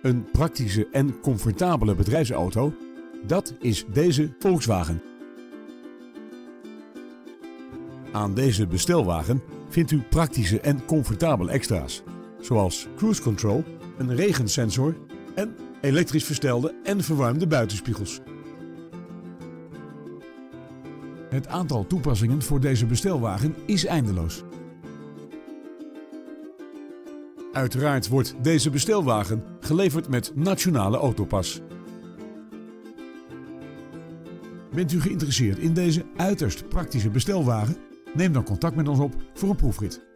Een praktische en comfortabele bedrijfsauto, dat is deze Volkswagen. Aan deze bestelwagen vindt u praktische en comfortabele extra's, zoals cruise control, een regensensor en elektrisch verstelde en verwarmde buitenspiegels. Het aantal toepassingen voor deze bestelwagen is eindeloos. Uiteraard wordt deze bestelwagen geleverd met Nationale Autopas. Bent u geïnteresseerd in deze uiterst praktische bestelwagen? Neem dan contact met ons op voor een proefrit.